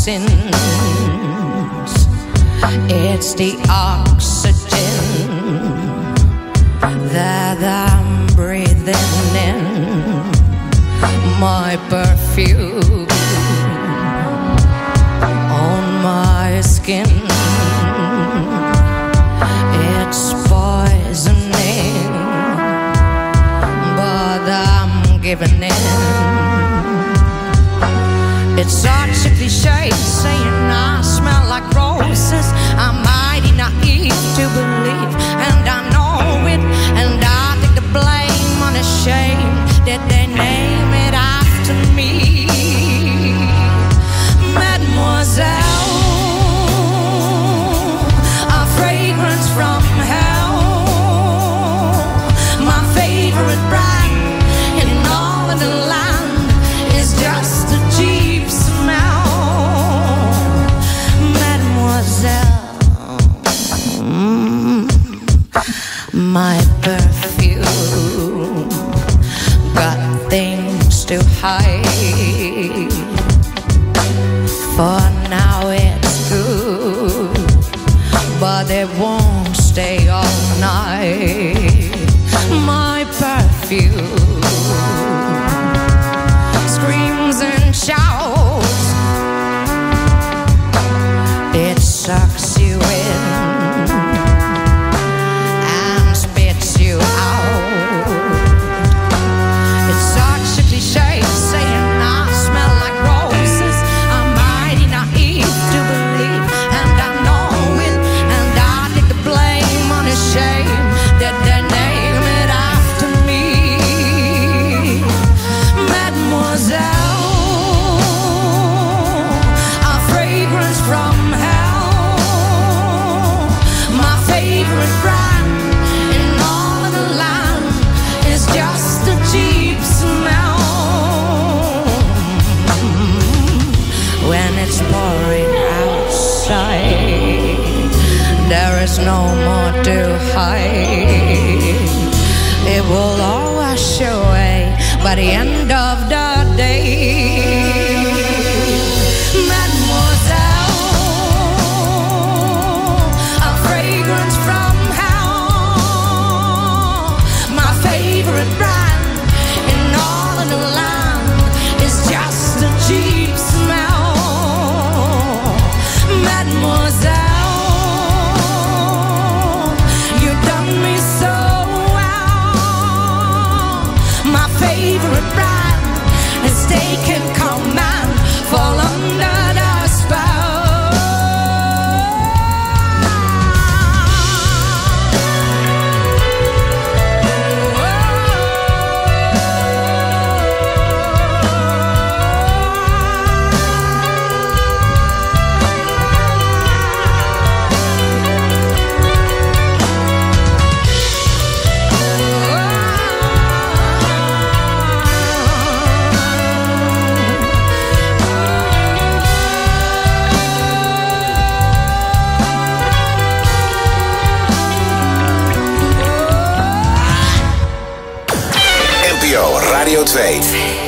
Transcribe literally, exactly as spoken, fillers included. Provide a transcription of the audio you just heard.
sins. It's the oxygen that I'm breathing in, my perfume on my skin. It's poisoning, but I'm giving in. It's such a cliche saying I smell like roses. I'm mighty naive to believe, and I know it, and I take the blame on the shame that they name it after me. Mademoiselle, a fragrance from hell, my favorite brand in all of the land is just a cheap smell. Mademoiselle, mm, my perfume got things to hide. For now it's good, but it won't stay all night. My perfume screams and shouts, it sucks you in and spits you out. It's such a cliche saying I smell like roses. I'm mighty naive to believe, and I know it, and I take the blame on the shame that they name it after me. Mademoiselle, a fragrance from hell, my favorite brand in all of the land is just a cheap smell. When it's pouring outside, there is no more to hide. It will all wash away by the end of the day. Mademoiselle, a fragrance from hell, my favorite brand in all of the land is just a cheap smell. Mademoiselle, you done me so well. My favorite brand is taken command, fall under the spell. Radio twee.